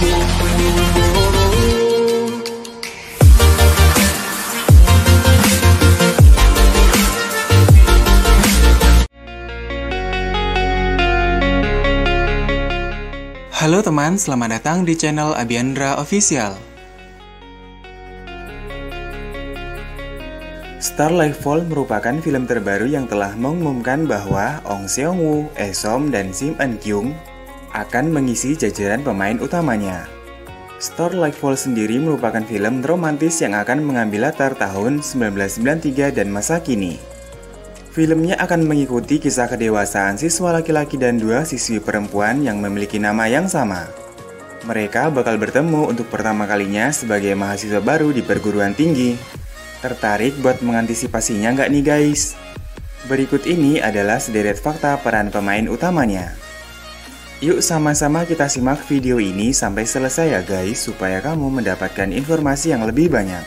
Halo teman, selamat datang di channel Abiandra Official. Star Like Fall merupakan film terbaru yang telah mengumumkan bahwa Ong Seong-woo, Esom, dan Sim Eun-kyung akan mengisi jajaran pemain utamanya. Star Like Fall sendiri merupakan film romantis yang akan mengambil latar tahun 1993 dan masa kini. Filmnya akan mengikuti kisah kedewasaan siswa laki-laki dan dua siswi perempuan yang memiliki nama yang sama. Mereka bakal bertemu untuk pertama kalinya sebagai mahasiswa baru di perguruan tinggi. Tertarik buat mengantisipasinya nggak nih guys? Berikut ini adalah sederet fakta peran pemain utamanya. Yuk sama-sama kita simak video ini sampai selesai ya guys, supaya kamu mendapatkan informasi yang lebih banyak.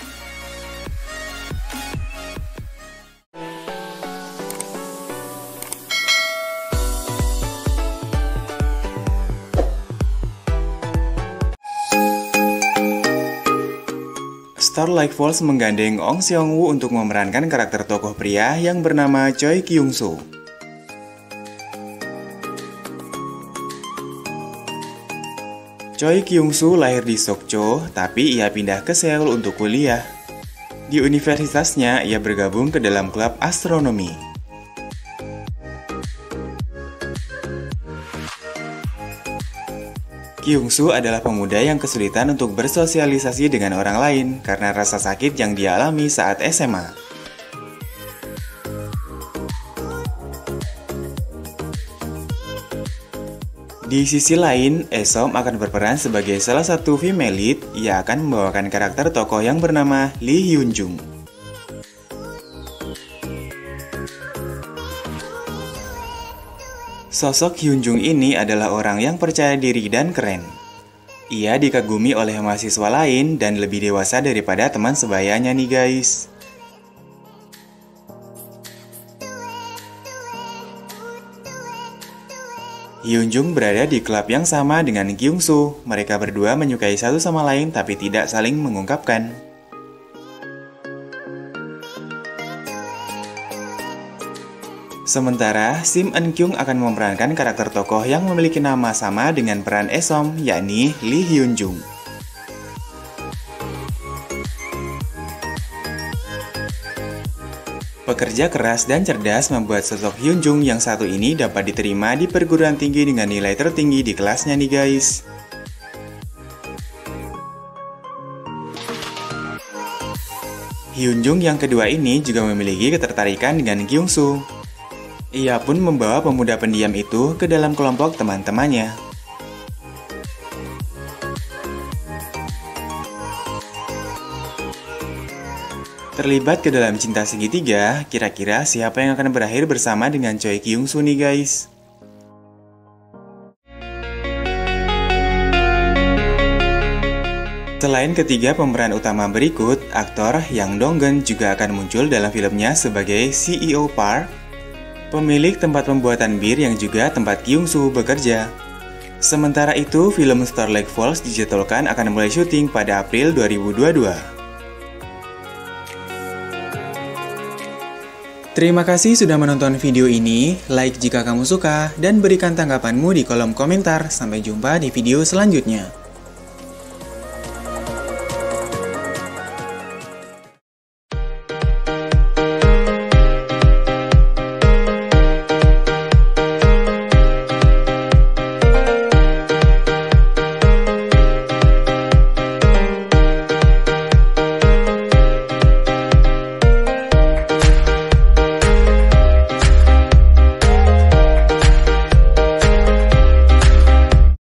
Star Like Falls menggandeng Ong Seong-woo untuk memerankan karakter tokoh pria yang bernama Choi Kyung-soo. Choi Kyung-soo lahir di Sokcho, tapi ia pindah ke Seoul untuk kuliah. Di universitasnya, ia bergabung ke dalam klub astronomi. Kyung-soo adalah pemuda yang kesulitan untuk bersosialisasi dengan orang lain karena rasa sakit yang dia alami saat SMA. Di sisi lain, Esom akan berperan sebagai salah satu female lead. Ia akan membawakan karakter tokoh yang bernama Lee Hyun-jung. Sosok Hyun-jung ini adalah orang yang percaya diri dan keren. Ia dikagumi oleh mahasiswa lain dan lebih dewasa daripada teman sebayanya nih guys. Hyun-jung berada di klub yang sama dengan Kyung-soo. Mereka berdua menyukai satu sama lain tapi tidak saling mengungkapkan. Sementara, Sim Eun-kyung akan memerankan karakter tokoh yang memiliki nama sama dengan peran Esom, yakni Lee Hyun-jung. Pekerja keras dan cerdas membuat sosok Hyun-jung yang satu ini dapat diterima di perguruan tinggi dengan nilai tertinggi di kelasnya nih guys. Hyun-jung yang kedua ini juga memiliki ketertarikan dengan Kyung-soo. Ia pun membawa pemuda pendiam itu ke dalam kelompok teman-temannya. Terlibat ke dalam cinta segitiga, kira-kira siapa yang akan berakhir bersama dengan Choi Kyung-soo nih guys? Selain ketiga pemeran utama berikut, aktor Yang Dong-geun juga akan muncul dalam filmnya sebagai CEO Park, pemilik tempat pembuatan bir yang juga tempat Kyung-soo bekerja. Sementara itu, film Star Like Falls dijadwalkan akan mulai syuting pada April 2022. Terima kasih sudah menonton video ini, like jika kamu suka, dan berikan tanggapanmu di kolom komentar. Sampai jumpa di video selanjutnya.